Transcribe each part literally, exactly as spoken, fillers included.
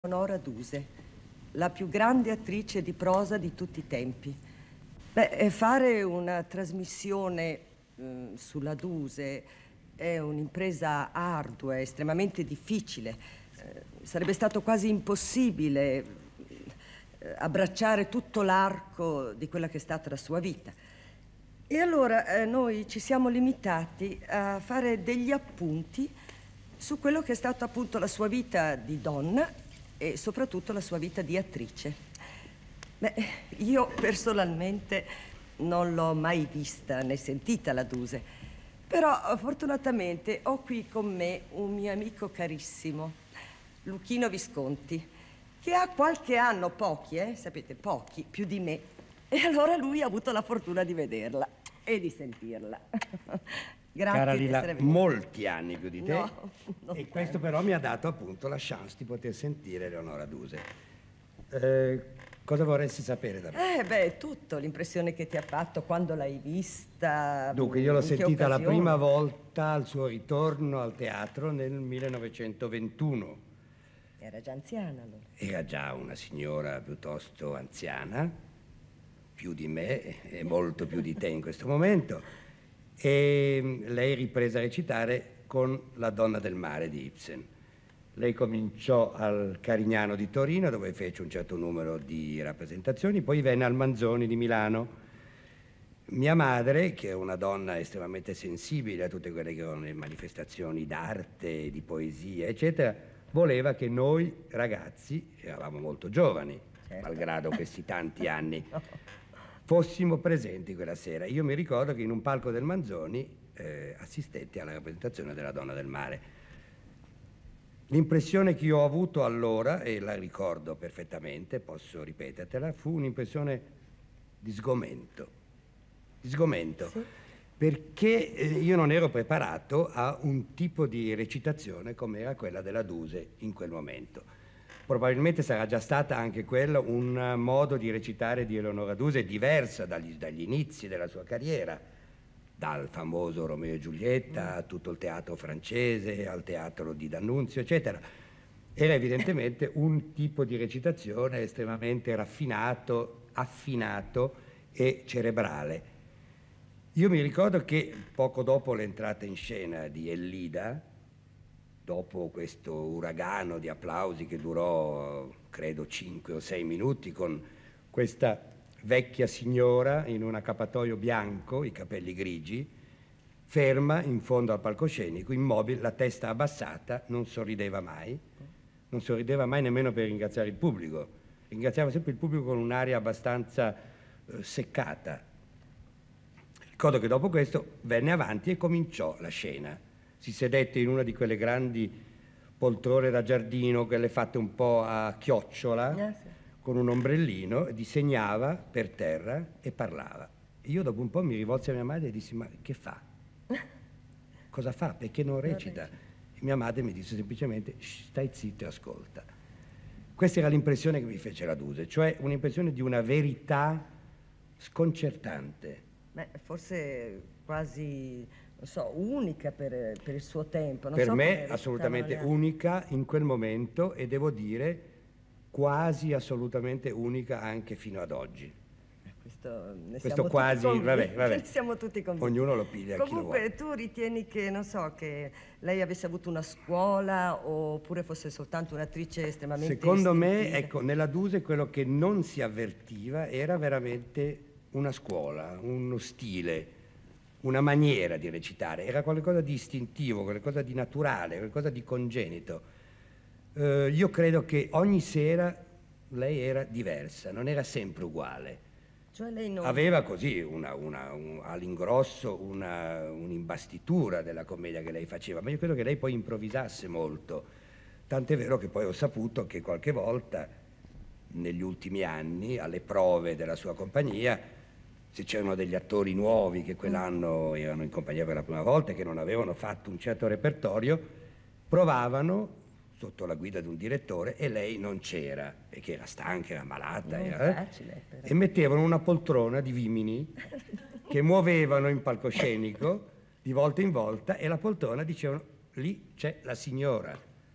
Eleonora Duse, la più grande attrice di prosa di tutti i tempi. Beh, fare una trasmissione eh, sulla Duse è un'impresa ardua, estremamente difficile. Eh, sarebbe stato quasi impossibile eh, abbracciare tutto l'arco di quella che è stata la sua vita. E allora eh, noi ci siamo limitati a fare degli appunti su quello che è stata appunto la sua vita di donna e soprattutto la sua vita di attrice. Beh, io personalmente non l'ho mai vista né sentita la Duse, però fortunatamente ho qui con me un mio amico carissimo, Luchino Visconti, che ha qualche anno, pochi, eh, sapete, pochi, più di me, e allora lui ha avuto la fortuna di vederla e di sentirla. Grazie. Cara di Lilla, essere venuta. molti anni più di te. No, non e questo tanto. però mi ha dato appunto la chance di poter sentire Eleonora Duse. Eh, cosa vorresti sapere da me? Eh, beh, tutto, l'impressione che ti ha fatto quando l'hai vista. Dunque, io l'ho in che sentita la occasione? prima volta al suo ritorno al teatro nel millenovecentoventuno. Era già anziana allora. Era già una signora piuttosto anziana, più di me e molto più di te in questo momento. E lei riprese a recitare con La donna del mare di Ibsen. Lei cominciò al Carignano di Torino, dove fece un certo numero di rappresentazioni, poi venne al Manzoni di Milano. Mia madre, che è una donna estremamente sensibile a tutte quelle che erano le manifestazioni d'arte, di poesia, eccetera, voleva che noi ragazzi, eravamo molto giovani, Certo. malgrado questi tanti anni, fossimo presenti quella sera. Io mi ricordo che in un palco del Manzoni eh, assistetti alla rappresentazione della Donna del Mare. L'impressione che io ho avuto allora, e la ricordo perfettamente, posso ripetertela, fu un'impressione di sgomento. Di sgomento. Sì. Perché eh, io non ero preparato a un tipo di recitazione come era quella della Duse in quel momento. Probabilmente sarà già stata anche quello un modo di recitare di Eleonora Duse diversa dagli, dagli inizi della sua carriera, dal famoso Romeo e Giulietta a tutto il teatro francese, al teatro di D'Annunzio, eccetera. Era evidentemente un tipo di recitazione estremamente raffinato, affinato e cerebrale. Io mi ricordo che poco dopo l'entrata in scena di Ellida, dopo questo uragano di applausi che durò, credo, cinque o sei minuti, con questa vecchia signora in un accappatoio bianco, i capelli grigi, ferma in fondo al palcoscenico, immobile, la testa abbassata, non sorrideva mai, non sorrideva mai nemmeno per ringraziare il pubblico, ringraziava sempre il pubblico con un'aria abbastanza eh, seccata. Ricordo che dopo questo venne avanti e cominciò la scena. Si sedette in una di quelle grandi poltrone da giardino, quelle fatte un po' a chiocciola, Eh, sì. con un ombrellino, disegnava per terra e parlava. Io dopo un po' mi rivolsi a mia madre e dissi: ma che fa? Cosa fa? Perché non recita? E mia madre mi disse semplicemente: stai zitto e ascolta. Questa era l'impressione che mi fece la Duse, cioè un'impressione di una verità sconcertante. Beh, forse quasi, non so, unica per, per il suo tempo. Non Per so me come assolutamente recitavano le unica in quel momento e devo dire quasi assolutamente unica anche fino ad oggi. altre. Questo ne Questo siamo quasi, tutti convinti. vabbè, vabbè. Ne siamo tutti convinti. Ognuno lo piglia a chi lo vuole. Comunque tu ritieni che, non so, che lei avesse avuto una scuola oppure fosse soltanto un'attrice estremamente Secondo me, istintiva? ecco, nella Duse quello che non si avvertiva era veramente una scuola, uno stile, una maniera di recitare, era qualcosa di istintivo, qualcosa di naturale, qualcosa di congenito. Eh, io credo che ogni sera lei era diversa, non era sempre uguale. Cioè lei non... Aveva così una, una, un, all'ingrosso una, un'imbastitura della commedia che lei faceva, ma io credo che lei poi improvvisasse molto, tant'è vero che poi ho saputo che qualche volta negli ultimi anni alle prove della sua compagnia, se c'erano degli attori nuovi che quell'anno erano in compagnia per la prima volta e che non avevano fatto un certo repertorio, provavano sotto la guida di un direttore e lei non c'era, perché era stanca, era malata, Non era, facile, però. e mettevano una poltrona di vimini che muovevano in palcoscenico di volta in volta e la poltrona dicevano: lì c'è la signora.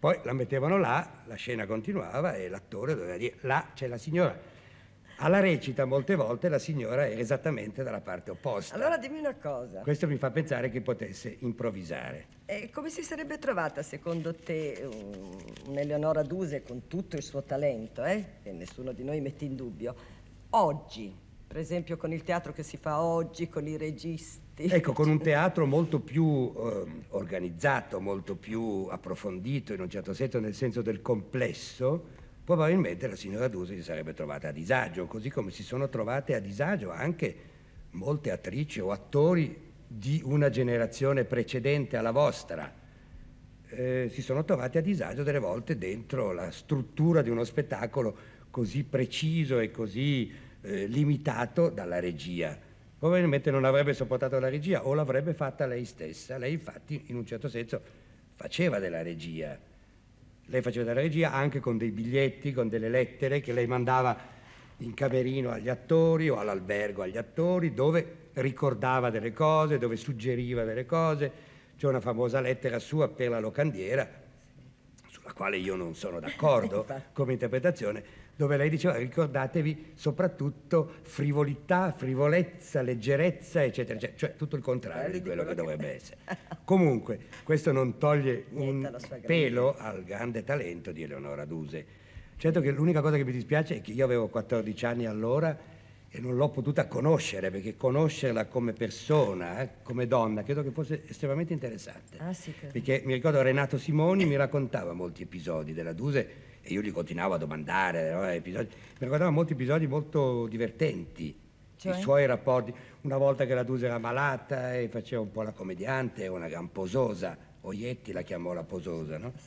Poi la mettevano là, la scena continuava e l'attore doveva dire là c'è la signora. Alla recita molte volte la signora era esattamente dalla parte opposta. Allora dimmi una cosa. Questo mi fa pensare che potesse improvvisare. E come si sarebbe trovata secondo te un'Eleonora Duse con tutto il suo talento, eh? Che nessuno di noi mette in dubbio, oggi, per esempio con il teatro che si fa oggi, con i registi? Ecco, con un teatro molto più eh, organizzato, molto più approfondito in un certo senso, nel senso del complesso, probabilmente la signora Duse si sarebbe trovata a disagio, così come si sono trovate a disagio anche molte attrici o attori di una generazione precedente alla vostra. Eh, si sono trovati a disagio delle volte dentro la struttura di uno spettacolo così preciso e così eh, limitato dalla regia. Probabilmente non avrebbe sopportato la regia o l'avrebbe fatta lei stessa. Lei infatti in un certo senso faceva della regia. Lei faceva della regia anche con dei biglietti, con delle lettere che lei mandava in camerino agli attori o all'albergo agli attori, dove ricordava delle cose, dove suggeriva delle cose. C'è una famosa lettera sua per la locandiera, sulla quale io non sono d'accordo come interpretazione, dove lei diceva ricordatevi soprattutto frivolità, frivolezza, leggerezza, eccetera, eccetera. Cioè tutto il contrario di quello che dovrebbe essere. Comunque, questo non toglie un pelo al grande talento di Eleonora Duse. Certo che l'unica cosa che mi dispiace è che io avevo quattordici anni allora e non l'ho potuta conoscere, perché conoscerla come persona, eh, come donna, credo che fosse estremamente interessante. Ah, sì, che... Perché mi ricordo Renato Simoni mi raccontava molti episodi della Duse e io gli continuavo a domandare, no, episodi. Mi raccontava molti episodi molto divertenti, cioè? I suoi rapporti. Una volta che la Duse era malata e faceva un po' la commediante, una gran pososa, Oietti la chiamò la pososa, no?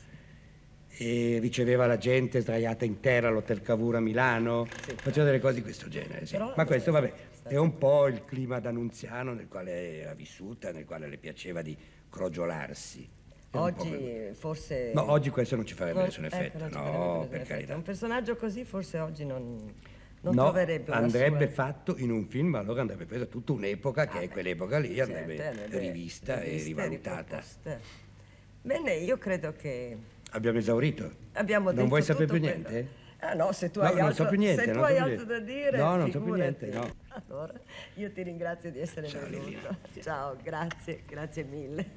E riceveva la gente sdraiata in terra all'Hotel Cavour a Milano, sì, faceva delle cose di questo genere, sì. Però, ma questo vabbè è un po' il clima d'annunziano nel quale era vissuta, nel quale le piaceva di crogiolarsi. Oggi forse... No, oggi questo non ci farebbe non, nessun effetto, ecco, no, per effetto. carità. Un personaggio così forse oggi non, non no, troverebbe una andrebbe sua... fatto in un film, allora andrebbe presa tutta un'epoca, che ah, è quell'epoca lì, certo, andrebbe, andrebbe rivista e rivalutata. Bene, io credo che... Abbiamo esaurito. Abbiamo non vuoi sapere più quello. niente? Ah no, se tu no, hai, non altro, so più niente, se tu non hai so altro da dire, no, non figurati. so più niente, no. Allora, io ti ringrazio di essere Ciao, venuto. Liliana. Ciao, grazie, grazie mille.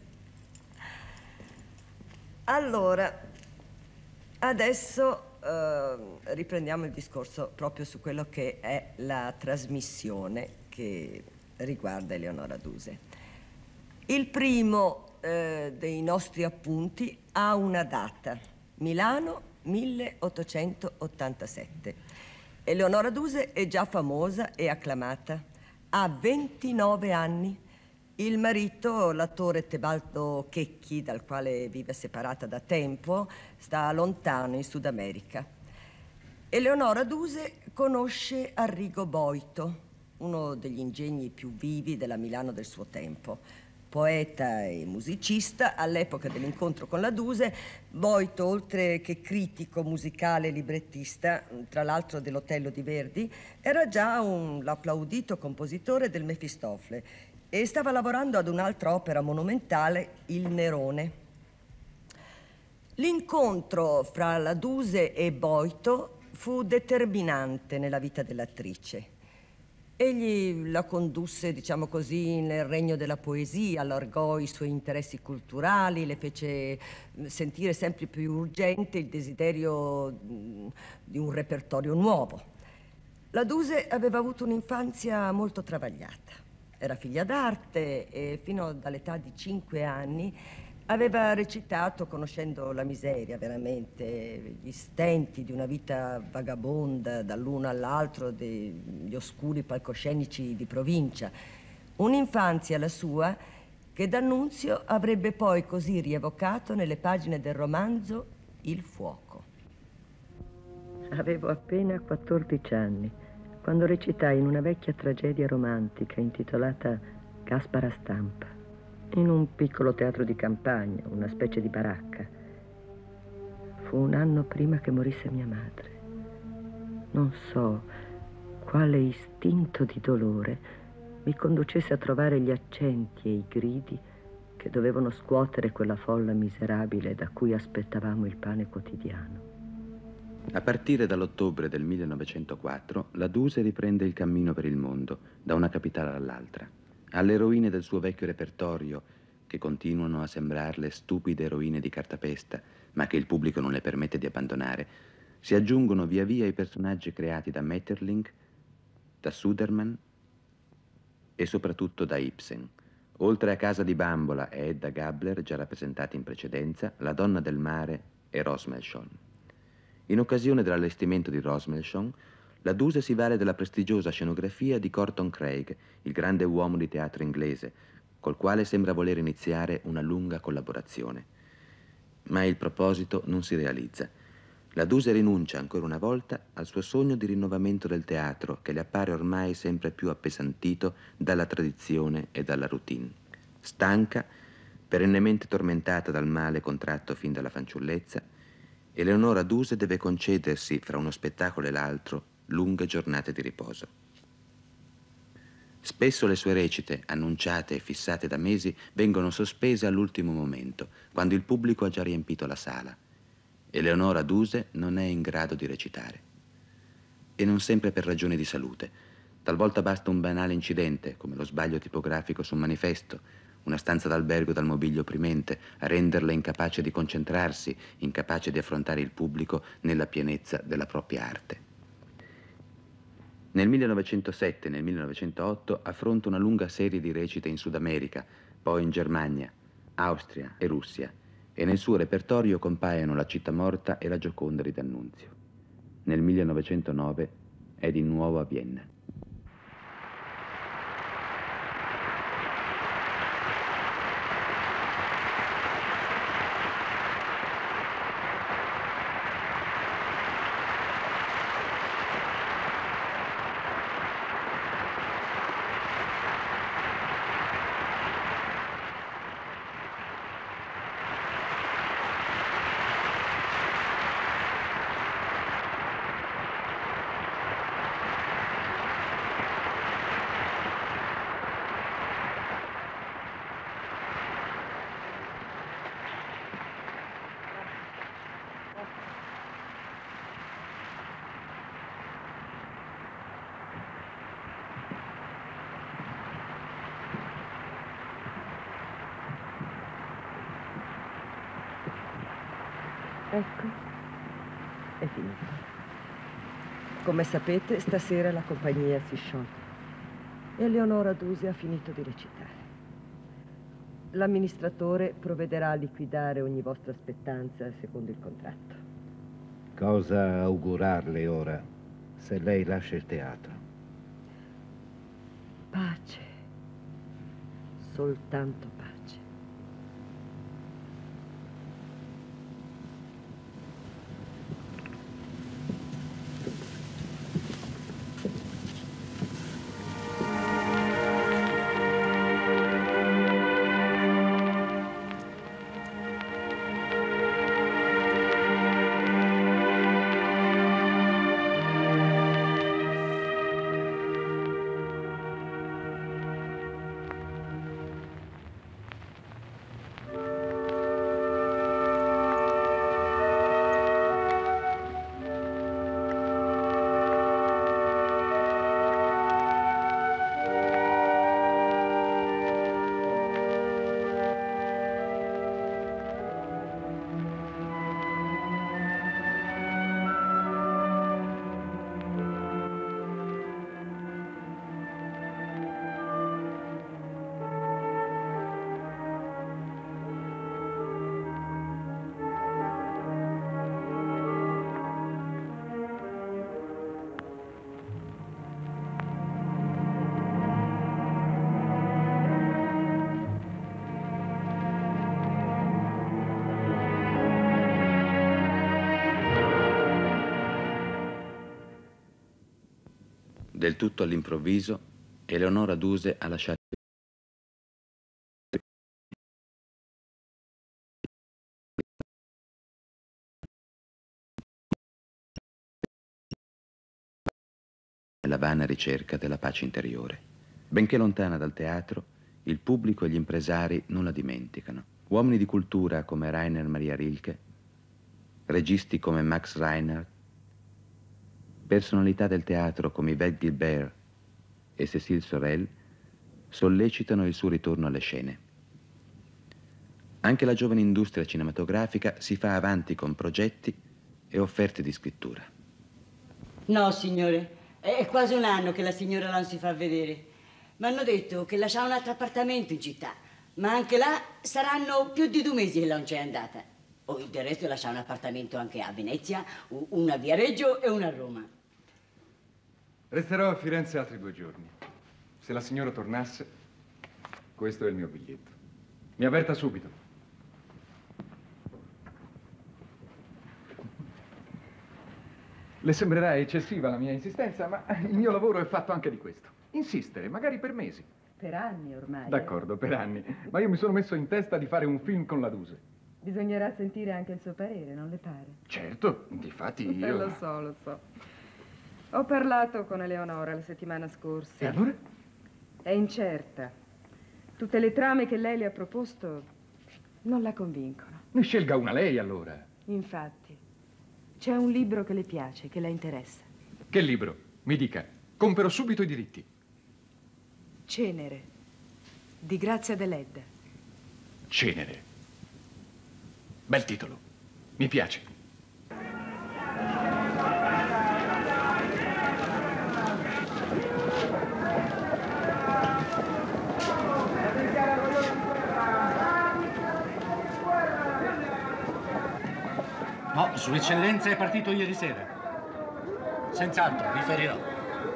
Allora, adesso eh, riprendiamo il discorso proprio su quello che è la trasmissione che riguarda Eleonora Duse. Il primo eh, dei nostri appunti ha una data, Milano milleottocentottantasette. Eleonora Duse è già famosa e acclamata, ha ventinove anni. Il marito, l'attore Tebaldo Checchi, dal quale vive separata da tempo, sta lontano in Sud America. Eleonora Duse conosce Arrigo Boito, uno degli ingegni più vivi della Milano del suo tempo. Poeta e musicista, all'epoca dell'incontro con la Duse, Boito, oltre che critico musicale e librettista, tra l'altro dell'Otello di Verdi, era già un applaudito compositore del Mefistofele e stava lavorando ad un'altra opera monumentale, Il Nerone. L'incontro fra la Duse e Boito fu determinante nella vita dell'attrice. Egli la condusse, diciamo così, nel regno della poesia, allargò i suoi interessi culturali, le fece sentire sempre più urgente il desiderio di un repertorio nuovo. La Duse aveva avuto un'infanzia molto travagliata. Era figlia d'arte e fino all'età di cinque anni aveva recitato, conoscendo la miseria veramente, gli stenti di una vita vagabonda dall'uno all'altro degli oscuri palcoscenici di provincia. Un'infanzia, la sua, che D'Annunzio avrebbe poi così rievocato nelle pagine del romanzo Il fuoco. Avevo appena quattordici anni quando recitai in una vecchia tragedia romantica intitolata Gaspara Stampa, in un piccolo teatro di campagna, una specie di baracca. Fu un anno prima che morisse mia madre. Non so quale istinto di dolore mi conducesse a trovare gli accenti e i gridi che dovevano scuotere quella folla miserabile da cui aspettavamo il pane quotidiano. A partire dall'ottobre del millenovecentoquattro, la Duse riprende il cammino per il mondo, da una capitale all'altra. Alle eroine del suo vecchio repertorio, che continuano a sembrarle stupide eroine di cartapesta, ma che il pubblico non le permette di abbandonare, si aggiungono via via i personaggi creati da Maeterlinck, da Sudermann e soprattutto da Ibsen. Oltre a Casa di Bambola e Edda Gabler, già rappresentati in precedenza, La donna del mare e Rosmersholm. In occasione dell'allestimento di Rosmersholm, la Duse si vale della prestigiosa scenografia di Corton Craig, il grande uomo di teatro inglese, col quale sembra voler iniziare una lunga collaborazione. Ma il proposito non si realizza. La Duse rinuncia ancora una volta al suo sogno di rinnovamento del teatro, che le appare ormai sempre più appesantito dalla tradizione e dalla routine. Stanca, perennemente tormentata dal male contratto fin dalla fanciullezza, Eleonora Duse deve concedersi, fra uno spettacolo e l'altro, lunghe giornate di riposo. Spesso le sue recite, annunciate e fissate da mesi, vengono sospese all'ultimo momento, quando il pubblico ha già riempito la sala. Eleonora Duse non è in grado di recitare. E non sempre per ragioni di salute. Talvolta basta un banale incidente, come lo sbaglio tipografico su un manifesto, una stanza d'albergo dal mobilio opprimente, a renderla incapace di concentrarsi, incapace di affrontare il pubblico nella pienezza della propria arte. Nel millenovecentosette e nel millenovecentootto affronta una lunga serie di recite in Sud America, poi in Germania, Austria e Russia, e nel suo repertorio compaiono La città morta e La Gioconda di D'Annunzio. Nel millenovecentonove è di nuovo a Vienna. Ecco, è finito. Come sapete, stasera la compagnia si scioglie e Eleonora Duse ha finito di recitare. L'amministratore provvederà a liquidare ogni vostra spettanza secondo il contratto. Cosa augurarle ora, se lei lascia il teatro? Pace. Soltanto pace. Del tutto all'improvviso, Eleonora Duse ha lasciato nella vana ricerca della pace interiore. Benché lontana dal teatro, Il pubblico e gli impresari non la dimenticano. Uomini di cultura come Rainer Maria Rilke, registi come Max Reinhardt, personalità del teatro come Yvette Guilbert e Cécile Sorel sollecitano il suo ritorno alle scene. Anche la giovane industria cinematografica si fa avanti con progetti e offerte di scrittura. No, signore, è quasi un anno che la signora non si fa vedere. Mi hanno detto che lascia un altro appartamento in città, ma anche là saranno più di due mesi che non c'è andata. O del resto lascia un appartamento anche a Venezia, una a Viareggio e una a Roma. Resterò a Firenze altri due giorni. Se la signora tornasse, questo è il mio biglietto. Mi avverta subito. Le sembrerà eccessiva la mia insistenza, ma il mio lavoro è fatto anche di questo. Insistere, magari per mesi. Per anni ormai. D'accordo, per anni. Ma io mi sono messo in testa di fare un film con la Duse. Bisognerà sentire anche il suo parere, non le pare? Certo, difatti io... Eh, lo so, lo so. Ho parlato con Eleonora la settimana scorsa. E allora? È incerta. Tutte le trame che lei le ha proposto non la convincono. Ne scelga una lei, allora. Infatti, c'è un libro che le piace, che la interessa. Che libro? Mi dica. Compro subito i diritti. Cenere, di Grazia Deledda. Cenere. Bel titolo. Mi piace. No, Sua Eccellenza è partito ieri sera. Senz'altro, riferirò.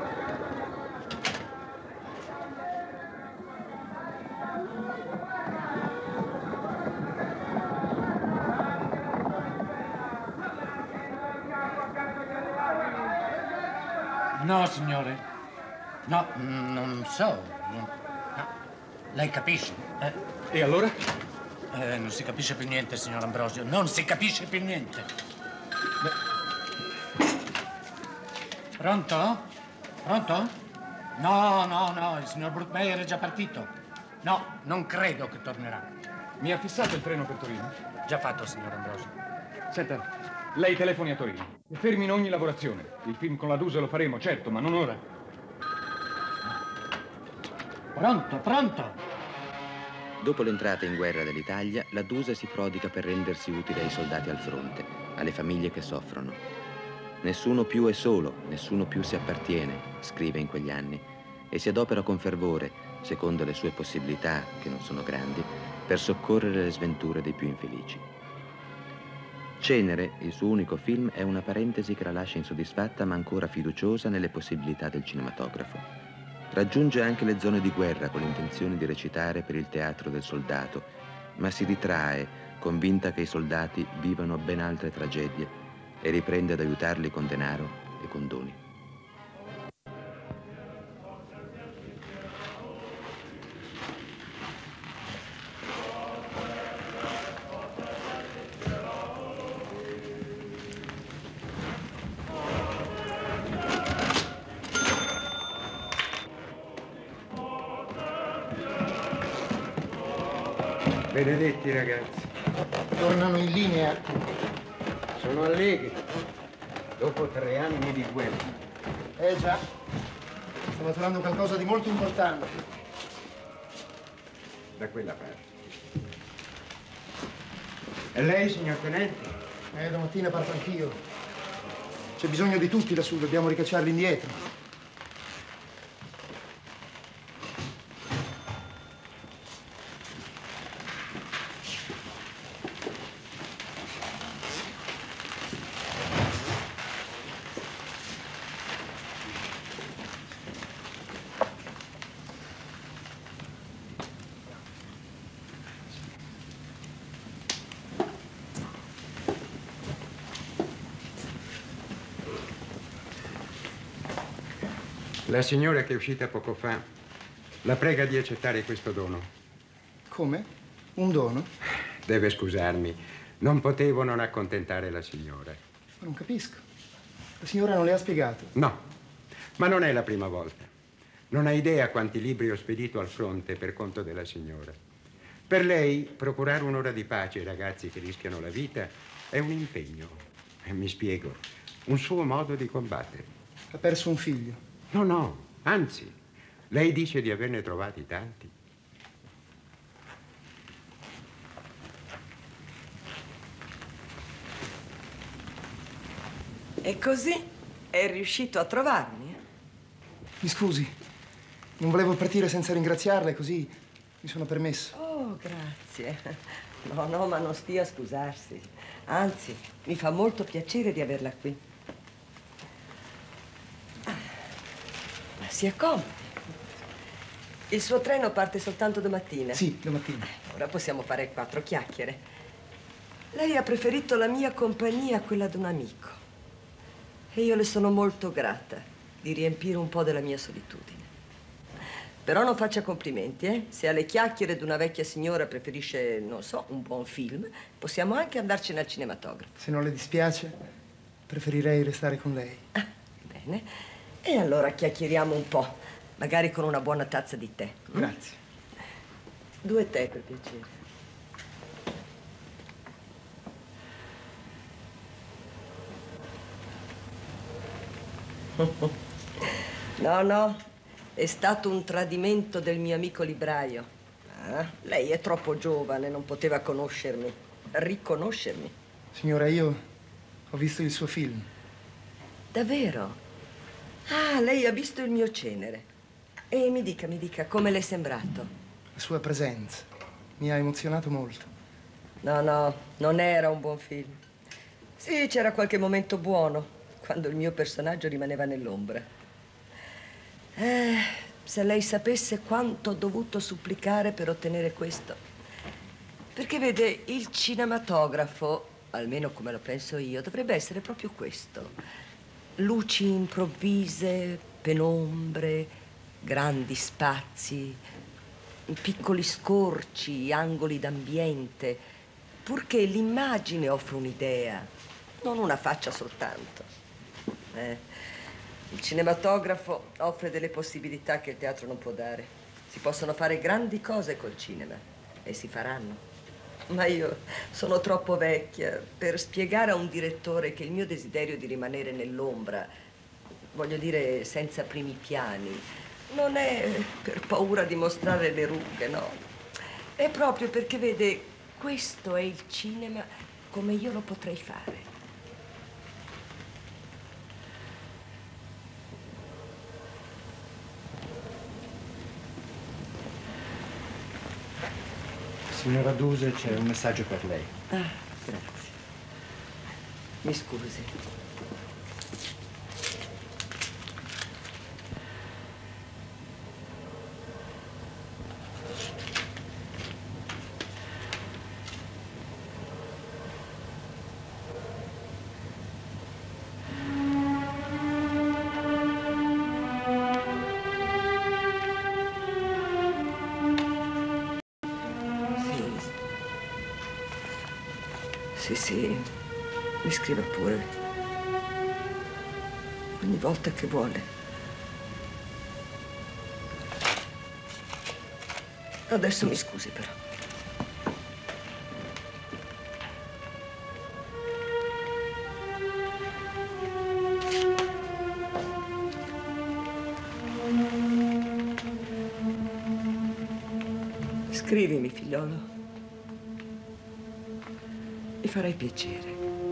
No, signore. No, non so. No. Lei capisce? Eh? E allora? Eh, non si capisce più niente, signor Ambrosio. Non si capisce più niente. Beh. Pronto? Pronto? No, no, no, il signor Bruckmeier è già partito. No, non credo che tornerà. Mi ha fissato il treno per Torino? Già fatto, signor Ambrosio. Senta, lei telefoni a Torino. E fermino ogni lavorazione. Il film con la Duse lo faremo, certo, ma non ora. Pronto, pronto. Dopo l'entrata in guerra dell'Italia, la Duse si prodiga per rendersi utile ai soldati al fronte, alle famiglie che soffrono. Nessuno più è solo, nessuno più si appartiene, scrive in quegli anni, e si adopera con fervore, secondo le sue possibilità, che non sono grandi, per soccorrere le sventure dei più infelici. Cenere, il suo unico film, è una parentesi che la lascia insoddisfatta ma ancora fiduciosa nelle possibilità del cinematografo. Raggiunge anche le zone di guerra con l'intenzione di recitare per il teatro del soldato, ma si ritrae, convinta che i soldati vivano ben altre tragedie, e riprende ad aiutarli con denaro e con doni. Benedetti, ragazzi. Tornano in linea. Sono allegri. Dopo tre anni di guerra. Eh già. Sto maturando qualcosa di molto importante. Da quella parte. E lei, signor Tenente? Eh, domattina parto anch'io. C'è bisogno di tutti lassù, dobbiamo ricacciarli indietro. La signora che è uscita poco fa la prega di accettare questo dono. Come? Un dono? Deve scusarmi, non potevo non accontentare la signora. Ma non capisco. La signora non le ha spiegato? No, ma non è la prima volta. Non ha idea quanti libri ho spedito al fronte per conto della signora. Per lei, procurare un'ora di pace ai ragazzi che rischiano la vita è un impegno. E mi spiego, un suo modo di combattere. Ha perso un figlio. No, no, anzi, lei dice di averne trovati tanti. E così è riuscito a trovarmi? Mi scusi, non volevo partire senza ringraziarla e così mi sono permesso. Oh, grazie. No, no, ma non stia a scusarsi. Anzi, mi fa molto piacere di averla qui. Ma si accomodi. Il suo treno parte soltanto domattina? Sì, domattina. Ora possiamo fare quattro chiacchiere. Lei ha preferito la mia compagnia a quella di un amico. E io le sono molto grata di riempire un po' della mia solitudine. Però non faccia complimenti, eh? Se alle chiacchiere di una vecchia signora preferisce, non so, un buon film, possiamo anche andarcene al cinematografo. Se non le dispiace, preferirei restare con lei. Ah, bene. E allora chiacchieriamo un po', magari con una buona tazza di tè. Grazie. Due tè, per piacere. No, no, è stato un tradimento del mio amico libraio. Ah, lei è troppo giovane, non poteva conoscermi, riconoscermi. Signora, io ho visto il suo film. Davvero? Ah, lei ha visto il mio Cenere. E mi dica, mi dica, come le è sembrato? La sua presenza mi ha emozionato molto. No, no, non era un buon film. Sì, c'era qualche momento buono, quando il mio personaggio rimaneva nell'ombra. Eh, se lei sapesse quanto ho dovuto supplicare per ottenere questo. Perché vede, il cinematografo, almeno come lo penso io, dovrebbe essere proprio questo. Luci improvvise, penombre, grandi spazi, piccoli scorci, angoli d'ambiente, purché l'immagine offra un'idea, non una faccia soltanto. Eh. Il cinematografo offre delle possibilità che il teatro non può dare. Si possono fare grandi cose col cinema e si faranno. Ma io sono troppo vecchia per spiegare a un direttore che il mio desiderio di rimanere nell'ombra, voglio dire senza primi piani, non è per paura di mostrare le rughe, no. È proprio perché, vede, questo è il cinema come io lo potrei fare. Signora Duse, c'è un messaggio per lei. Ah, grazie. Mi scusi. Sì, sì, mi scriva pure. Ogni volta che vuole. Adesso mi scusi, però. Scrivimi, figliolo. Mi farai piacere.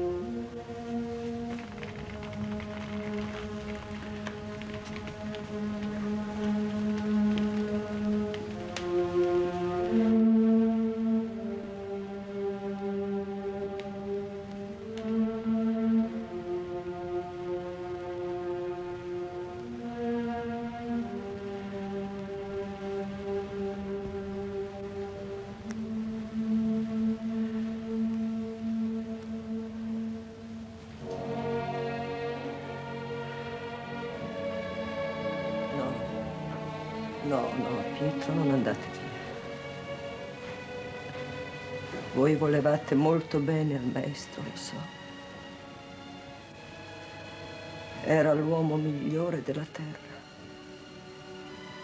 No, no, Pietro, non andate via. Voi volevate molto bene al maestro, lo so. Era l'uomo migliore della terra.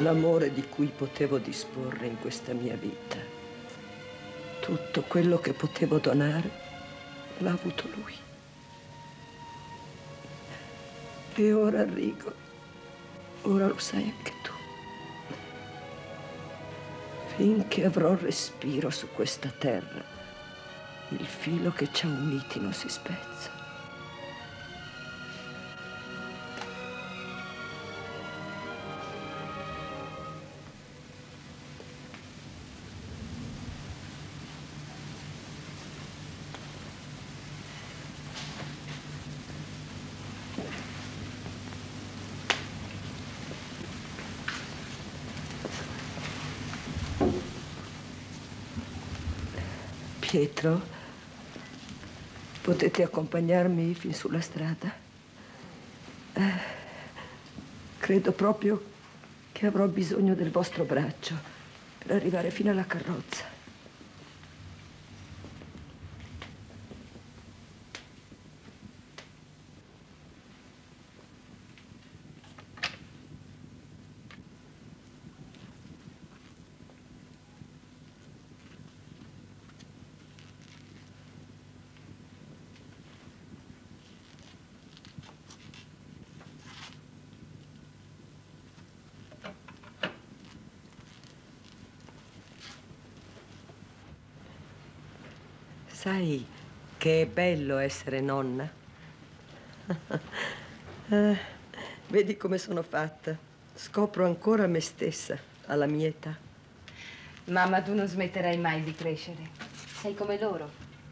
l'amore di cui potevo disporre in questa mia vita. Tutto quello che potevo donare l'ha avuto lui. E ora, Arrigo, ora lo sai anche tu. Finché avrò respiro su questa terra, il filo che ci ha uniti non si spezza. Pietro, potete accompagnarmi fin sulla strada? Eh, credo proprio che avrò bisogno del vostro braccio per arrivare fino alla carrozza. Sai che è bello essere nonna? eh, vedi come sono fatta. Scopro ancora me stessa alla mia età. Mamma, tu non smetterai mai di crescere. Sei come loro.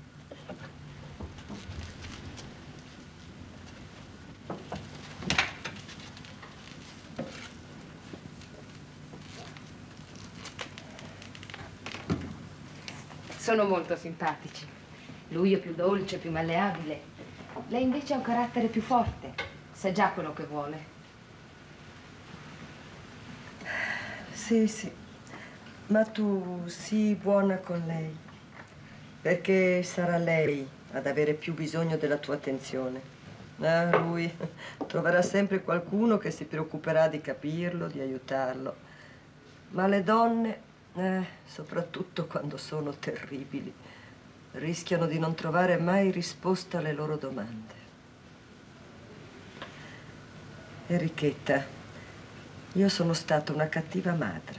Sono molto simpatici. Lui è più dolce, più malleabile. Lei invece ha un carattere più forte. Sa già quello che vuole. Sì, sì. Ma tu sii buona con lei, perché sarà lei ad avere più bisogno della tua attenzione. Ah, lui troverà sempre qualcuno che si preoccuperà di capirlo, di aiutarlo. Ma le donne, eh, soprattutto quando sono terribili, rischiano di non trovare mai risposta alle loro domande. Enrichetta, io sono stata una cattiva madre.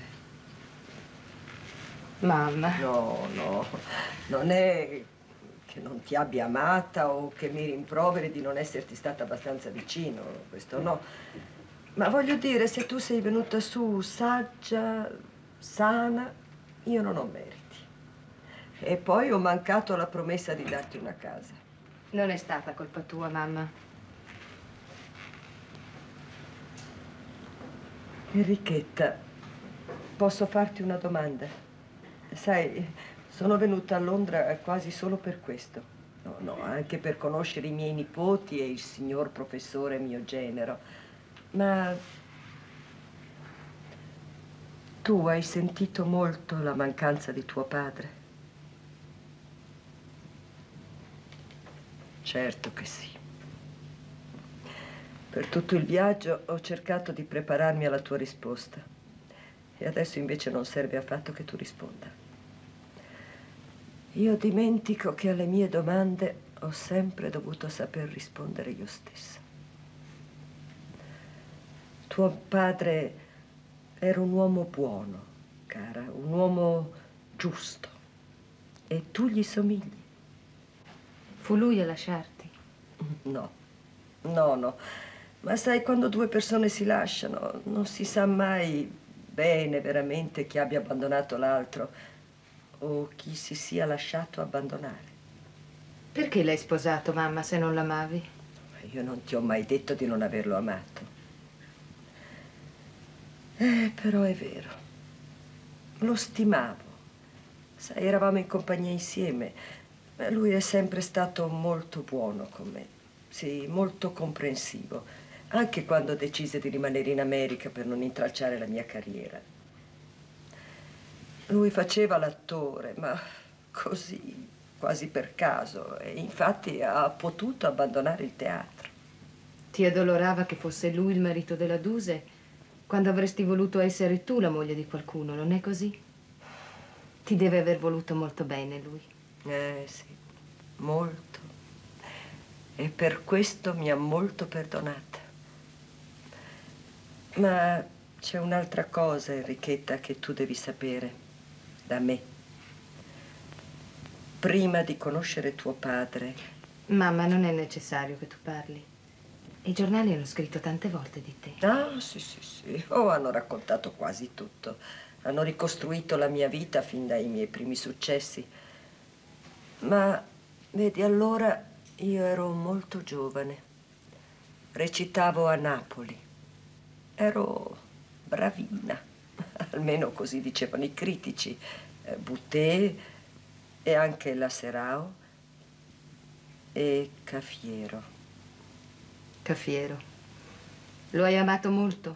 Mamma. No, no, non è che non ti abbia amata o che mi rimproveri di non esserti stata abbastanza vicino, questo no. Ma voglio dire, se tu sei venuta su saggia, sana, io non ho meriti. E poi ho mancato alla promessa di darti una casa. Non è stata colpa tua, mamma. Enrichetta, posso farti una domanda? Sai, sono venuta a Londra quasi solo per questo. No, no, anche per conoscere i miei nipoti e il signor professore mio genero. Ma tu hai sentito molto la mancanza di tuo padre? Certo che sì. Per tutto il viaggio ho cercato di prepararmi alla tua risposta. E adesso invece non serve affatto che tu risponda. Io dimentico che alle mie domande ho sempre dovuto saper rispondere io stessa. Tuo padre era un uomo buono, cara, un uomo giusto. E tu gli somigli. Fu lui a lasciarti? No, no, no. Ma sai, quando due persone si lasciano, non si sa mai bene veramente chi abbia abbandonato l'altro o chi si sia lasciato abbandonare. Perché l'hai sposato, mamma, se non l'amavi? Io non ti ho mai detto di non averlo amato. Eh, però è vero. Lo stimavo. Sai, eravamo in compagnia insieme. Lui è sempre stato molto buono con me. Sì, molto comprensivo. Anche quando decise di rimanere in America per non intralciare la mia carriera. Lui faceva l'attore, ma così, quasi per caso, e infatti ha potuto abbandonare il teatro. Ti addolorava che fosse lui il marito della Duse quando avresti voluto essere tu la moglie di qualcuno, non è così? Ti deve aver voluto molto bene lui. Eh sì, molto. E per questo mi ha molto perdonata. Ma c'è un'altra cosa, Enrichetta, che tu devi sapere da me. Prima di conoscere tuo padre... Mamma, non è necessario che tu parli. I giornali hanno scritto tante volte di te. Ah, sì, sì, sì. Oh, hanno raccontato quasi tutto. Hanno ricostruito la mia vita fin dai miei primi successi. Ma, vedi, allora io ero molto giovane. Recitavo a Napoli. Ero bravina. Almeno così dicevano i critici. Eh, Boutet e anche la Serao e Cafiero. Cafiero. Lo hai amato molto?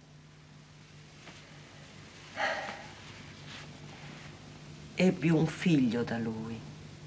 Ebbi un figlio da lui.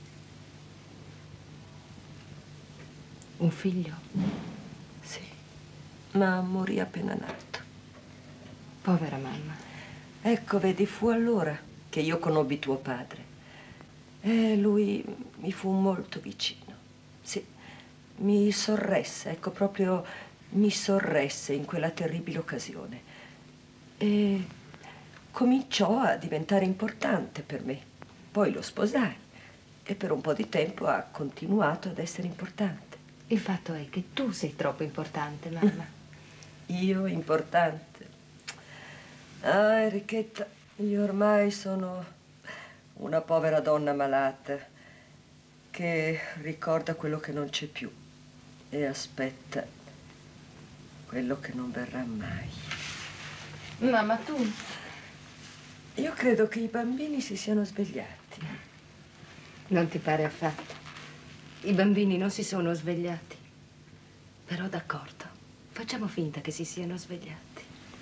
Un figlio? Sì, ma morì appena nato. Povera mamma. Ecco, vedi, fu allora che io conobbi tuo padre. E lui mi fu molto vicino. Sì, mi sorresse, ecco, proprio mi sorresse in quella terribile occasione. E cominciò a diventare importante per me. Poi lo sposai e per un po' di tempo ha continuato ad essere importante. Il fatto è che tu sei troppo importante, mamma. Io importante? Ah, Enrichetta, io ormai sono una povera donna malata che ricorda quello che non c'è più e aspetta quello che non verrà mai. Mamma, tu... Io credo che i bambini si siano svegliati. Non ti pare affatto. I bambini non si sono svegliati. Però d'accordo, facciamo finta che si siano svegliati.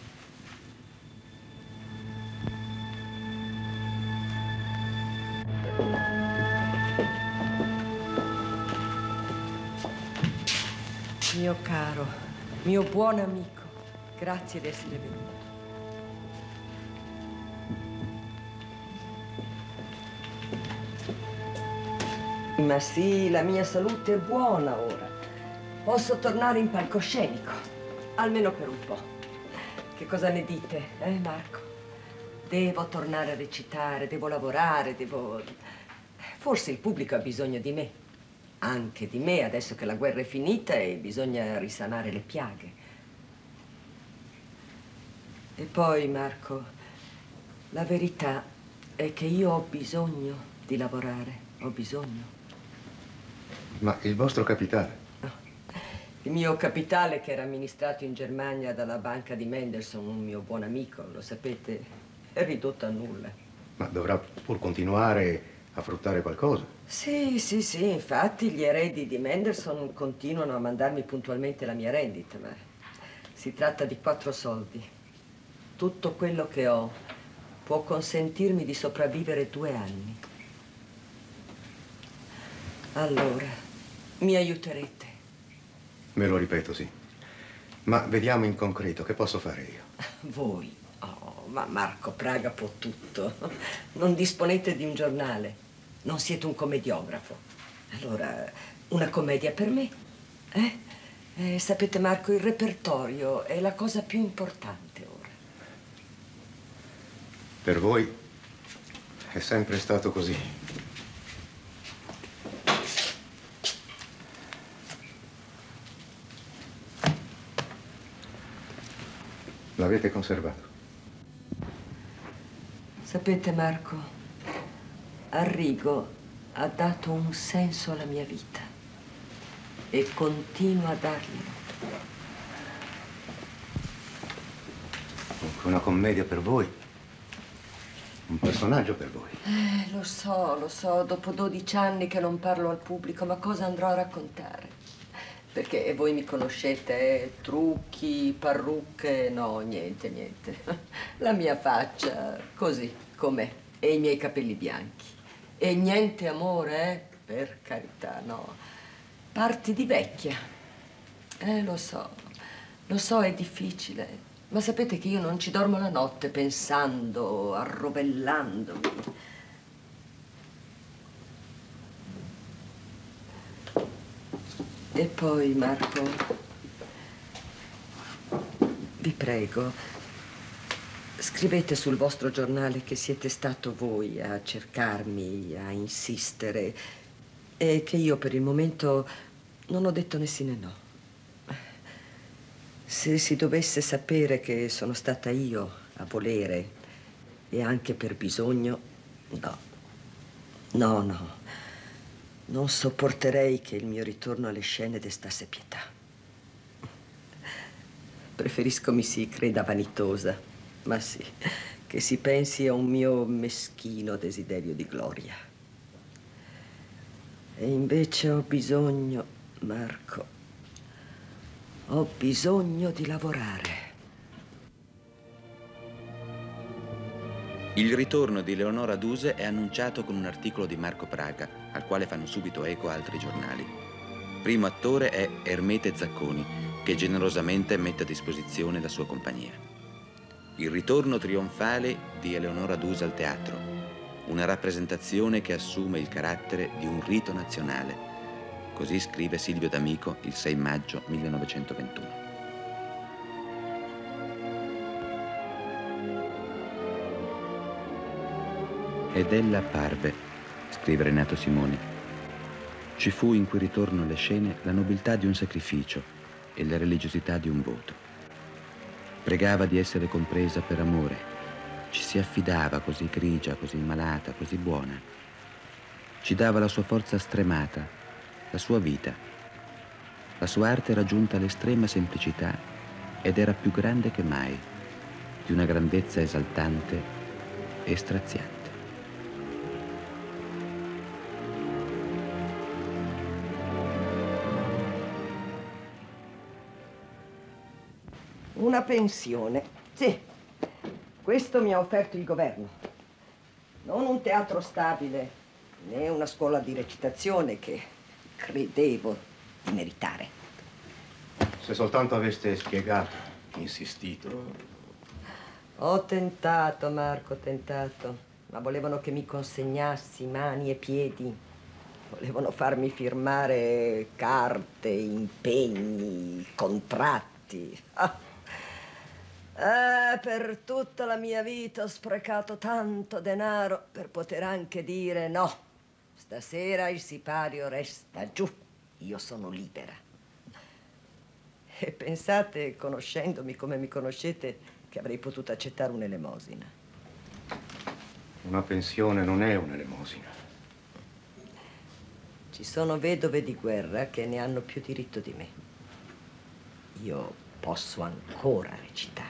Mio caro, mio buon amico, grazie di essere venuto. Ma sì, la mia salute è buona ora. Posso tornare in palcoscenico, almeno per un po'. Che cosa ne dite, eh, Marco? Devo tornare a recitare, devo lavorare, devo... Forse il pubblico ha bisogno di me. Anche di me, adesso che la guerra è finita e bisogna risanare le piaghe. E poi, Marco, la verità è che io ho bisogno di lavorare, ho bisogno. Ma il vostro capitale? No. Il mio capitale, che era amministrato in Germania dalla banca di Mendelssohn, un mio buon amico, lo sapete, è ridotto a nulla. Ma dovrà pur continuare a fruttare qualcosa. Sì, sì, sì, infatti gli eredi di Mendelssohn continuano a mandarmi puntualmente la mia rendita, ma si tratta di quattro soldi. Tutto quello che ho può consentirmi di sopravvivere due anni. Allora, mi aiuterete? Me lo ripeto, sì. Ma vediamo in concreto, che posso fare io? Voi? Oh, ma Marco Praga può tutto. Non disponete di un giornale. Non siete un commediografo. Allora, una commedia per me? Eh? Eh, sapete, Marco, il repertorio è la cosa più importante ora. Per voi è sempre stato così. L'avete conservato. Sapete, Marco, Arrigo ha dato un senso alla mia vita e continua a darglielo. Una commedia per voi. Un personaggio per voi. Eh, lo so, lo so, dopo dodici anni che non parlo al pubblico, ma cosa andrò a raccontare? Perché voi mi conoscete, eh? Trucchi, parrucche, no, niente, niente. La mia faccia, così, com'è, e i miei capelli bianchi. E niente amore, eh? Per carità, no. Parti di vecchia. Eh, lo so, lo so, è difficile. Ma sapete che io non ci dormo la notte pensando, arrovellandomi. E poi, Marco, vi prego, scrivete sul vostro giornale che siete stato voi a cercarmi, a insistere, e che io per il momento non ho detto né sì né no. Se si dovesse sapere che sono stata io a volere e anche per bisogno, no, no, no. Non sopporterei che il mio ritorno alle scene destasse pietà. Preferisco mi si creda vanitosa, ma sì, che si pensi a un mio meschino desiderio di gloria. E invece ho bisogno, Marco, ho bisogno di lavorare. Il ritorno di Leonora Duse è annunciato con un articolo di Marco Praga, al quale fanno subito eco altri giornali. Primo attore è Ermete Zacconi, che generosamente mette a disposizione la sua compagnia. Il ritorno trionfale di Eleonora Duse al teatro, una rappresentazione che assume il carattere di un rito nazionale. Così scrive Silvio D'Amico il sei maggio millenovecentoventuno. Ed ella apparve, scrive Renato Simoni. Ci fu in quel ritorno alle scene la nobiltà di un sacrificio e la religiosità di un voto. Pregava di essere compresa per amore, ci si affidava così grigia, così malata, così buona. Ci dava la sua forza stremata, la sua vita. La sua arte era giunta all'estrema semplicità ed era più grande che mai, di una grandezza esaltante e straziante. Una pensione, sì. Questo mi ha offerto il governo. Non un teatro stabile, né una scuola di recitazione che credevo di meritare. Se soltanto aveste spiegato, insistito. Ho tentato, Marco, ho tentato. Ma volevano che mi consegnassi mani e piedi. Volevano farmi firmare carte, impegni, contratti. Ah. Eh, per tutta la mia vita ho sprecato tanto denaro per poter anche dire no. Stasera il sipario resta giù, io sono libera. E pensate, conoscendomi come mi conoscete, che avrei potuto accettare un'elemosina. Una pensione non è un'elemosina. Ci sono vedove di guerra che ne hanno più diritto di me. Io posso ancora recitare.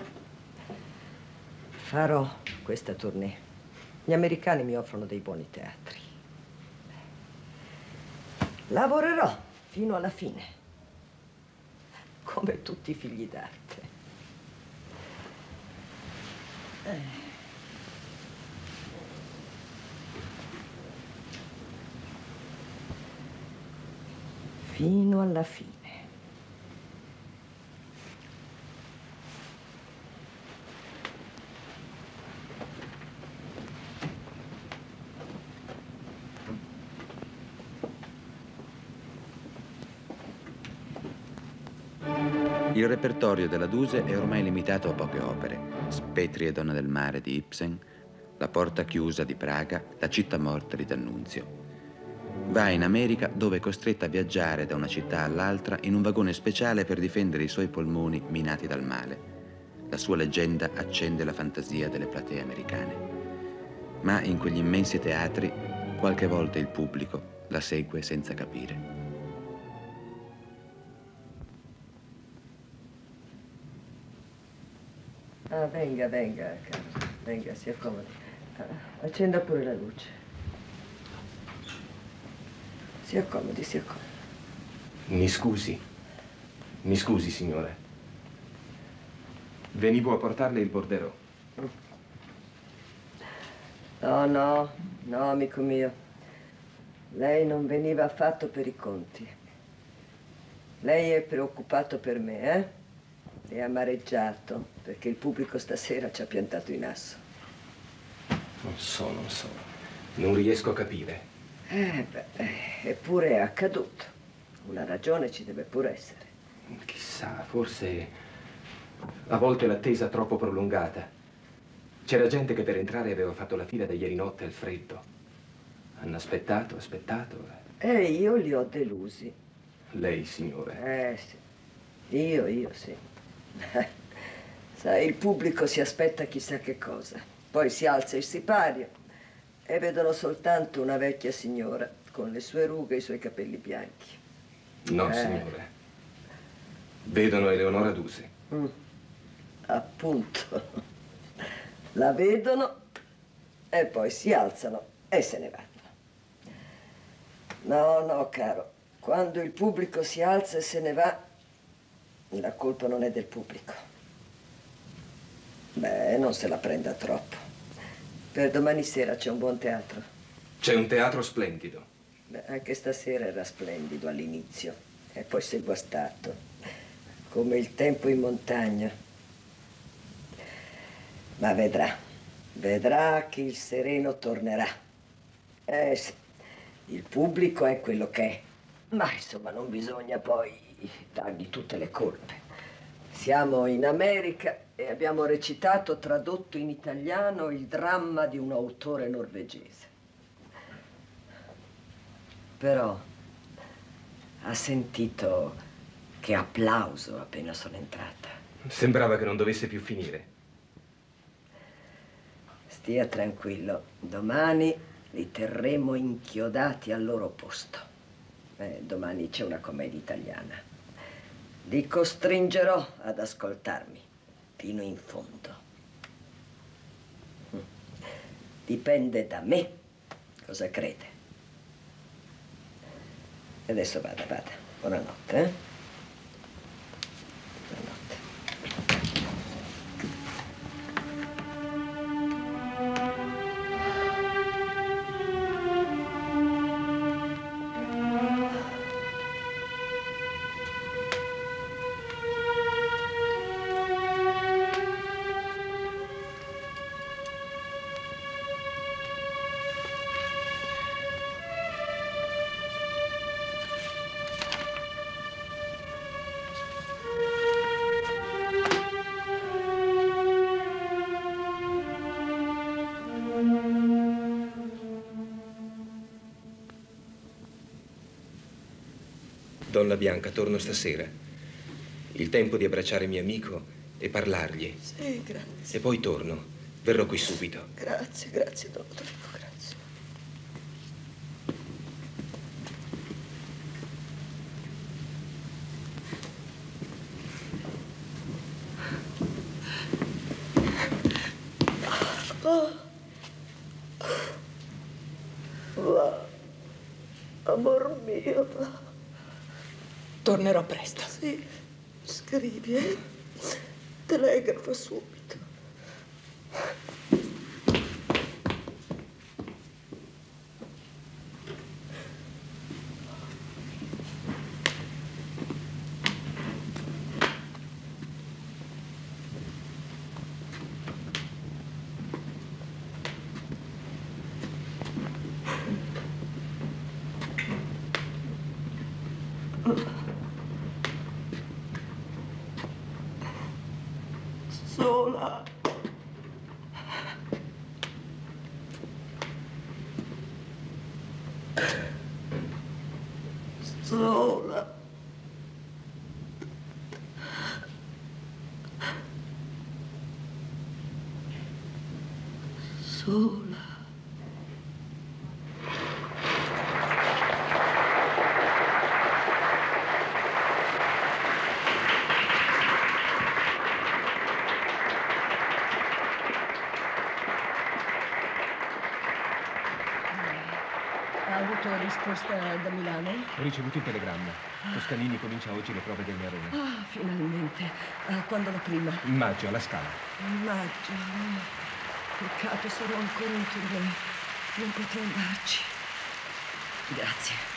Farò questa tournée. Gli americani mi offrono dei buoni teatri. Lavorerò fino alla fine, come tutti i figli d'arte. Eh. Fino alla fine. Il repertorio della Duse è ormai limitato a poche opere: Spetri e Donna del mare di Ibsen, La porta chiusa di Praga, La città morta di D'Annunzio. Va in America, dove è costretta a viaggiare da una città all'altra in un vagone speciale per difendere i suoi polmoni minati dal male. La sua leggenda accende la fantasia delle platee americane. Ma in quegli immensi teatri, qualche volta il pubblico la segue senza capire. Ah, venga, venga, caro. Venga, si accomodi. Ah, accenda pure la luce. Si accomodi, si accomodi. Mi scusi. Mi scusi, signore. Venivo a portarle il borderò. No, no, no, amico mio. Lei non veniva affatto per i conti. Lei è preoccupato per me, eh? è amareggiato perché il pubblico stasera ci ha piantato in asso. Non so, non so. Non riesco a capire. Eh, beh, eppure è accaduto. Una ragione ci deve pure essere. Chissà, forse a volte l'attesa troppo prolungata. C'era gente che per entrare aveva fatto la fila da ieri notte al freddo. Hanno aspettato, aspettato. E io li ho delusi. Lei, signore? Eh, sì. Io, io, sì. Sai, il pubblico si aspetta chissà che cosa. Poi si alza il sipario e vedono soltanto una vecchia signora con le sue rughe e i suoi capelli bianchi. No, eh. signore. Vedono Eleonora Duse. Mm. Appunto. La vedono e poi si alzano e se ne vanno. No, no, caro. Quando il pubblico si alza e se ne va, la colpa non è del pubblico. Beh, non se la prenda troppo. Per domani sera c'è un buon teatro. C'è un teatro splendido. Beh, anche stasera era splendido all'inizio e poi si è guastato, come il tempo in montagna. Ma vedrà, vedrà che il sereno tornerà. Eh sì, il pubblico è quello che è. Ma insomma non bisogna poi dargli tutte le colpe. Siamo in America e abbiamo recitato, tradotto in italiano, il dramma di un autore norvegese. Però ha sentito che applauso appena sono entrata. Sembrava che non dovesse più finire. Stia tranquillo, domani li terremo inchiodati al loro posto. Eh, domani c'è una commedia italiana. Li costringerò ad ascoltarmi fino in fondo. Dipende da me cosa crede. E adesso vada, vada. Buonanotte, eh? Buonanotte. Donna Bianca, torno stasera. Il tempo di abbracciare mio amico e parlargli. Sì, grazie. E poi torno. Verrò qui subito. Grazie, grazie, don Rodrigo, grazie. Oh. Va, amor mio, va. Tornerò presto. Sì, scrivi, eh? Telegrafo subito. Sola. Sola. Sola. Ha avuto risposta da Milano? Ho ricevuto il telegramma. Toscanini comincia oggi le prove del Nerone. Ah, finalmente. Ah, quando la prima? In maggio, alla Scala. Maggio. Peccato, sarò ancora in tournée. Non potrò andarci. Grazie.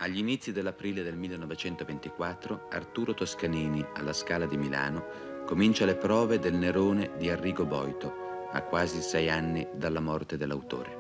Agli inizi dell'aprile del millenovecentoventiquattro, Arturo Toscanini, alla Scala di Milano, comincia le prove del Nerone di Arrigo Boito, a quasi sei anni dalla morte dell'autore.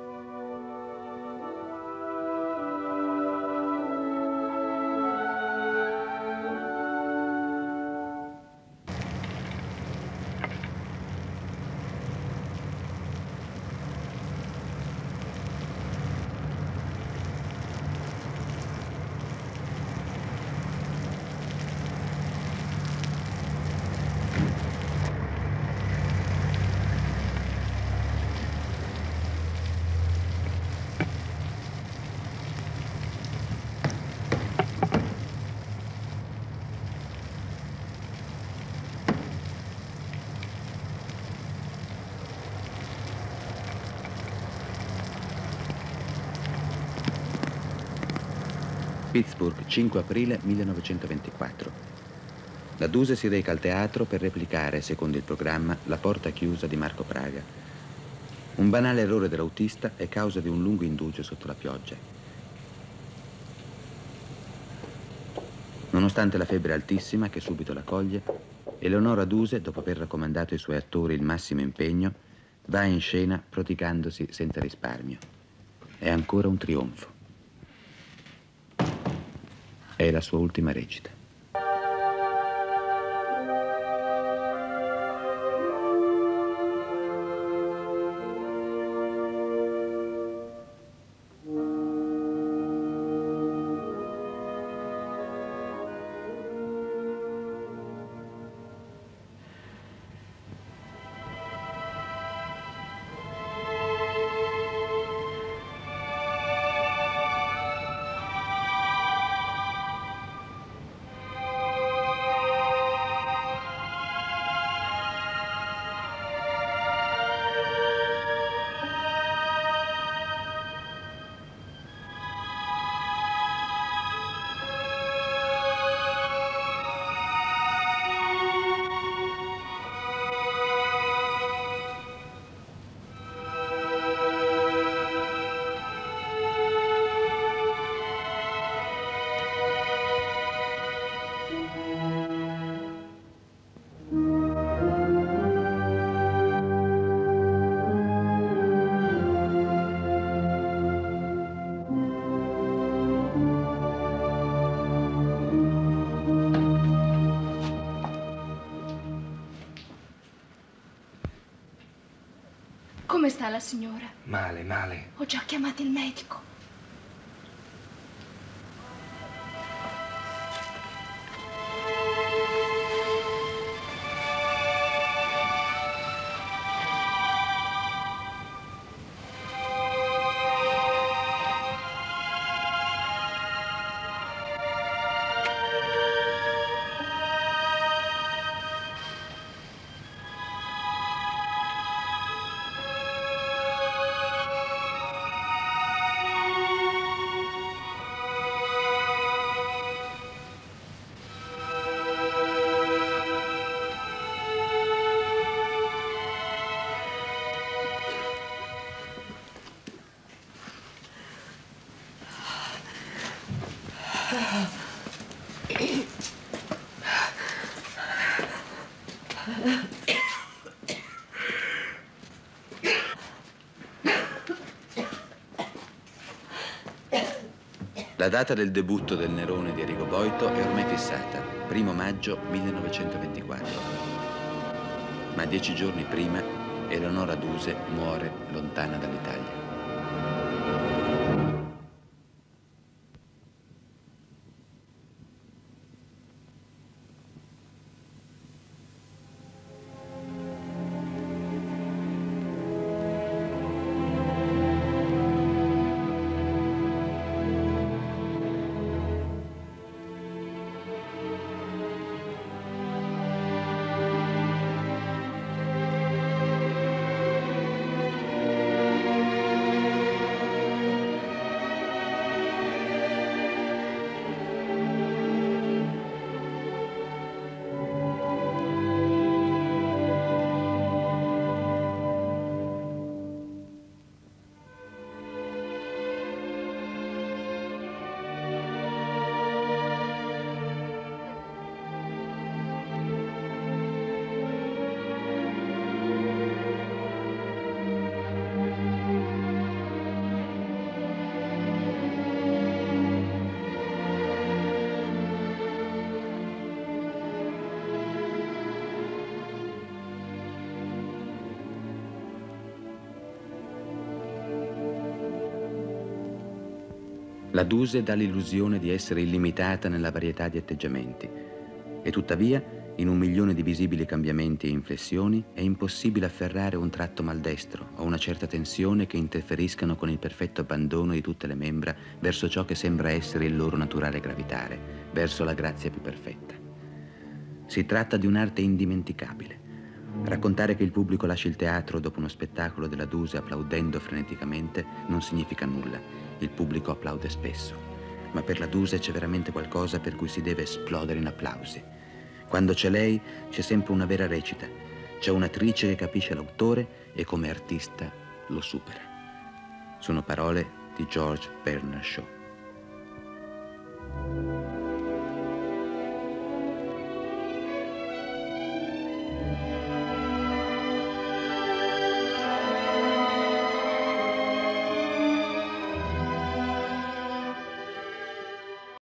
Pittsburgh, cinque aprile millenovecentoventiquattro. La Duse si reca al teatro per replicare, secondo il programma, La porta chiusa di Marco Praga. Un banale errore dell'autista è causa di un lungo indugio sotto la pioggia. Nonostante la febbre altissima che subito la coglie, Eleonora Duse, dopo aver raccomandato ai suoi attori il massimo impegno, va in scena prodigandosi senza risparmio. È ancora un trionfo. È la sua ultima recita. Come sta la signora? Male, male. Ho già chiamato il medico. La data del debutto del Nerone di Arrigo Boito è ormai fissata, primo maggio millenovecentoventiquattro. Ma dieci giorni prima Eleonora Duse muore lontana dall'Italia. La Duse dà l'illusione di essere illimitata nella varietà di atteggiamenti e tuttavia, in un milione di visibili cambiamenti e inflessioni, è impossibile afferrare un tratto maldestro o una certa tensione che interferiscano con il perfetto abbandono di tutte le membra verso ciò che sembra essere il loro naturale gravitare, verso la grazia più perfetta. Si tratta di un'arte indimenticabile. Raccontare che il pubblico lasci il teatro dopo uno spettacolo della Duse applaudendo freneticamente non significa nulla. Il pubblico applaude spesso, ma per la Duse c'è veramente qualcosa per cui si deve esplodere in applausi. Quando c'è lei, c'è sempre una vera recita. C'è un'attrice che capisce l'autore e come artista lo supera. Sono parole di George Bernard Shaw.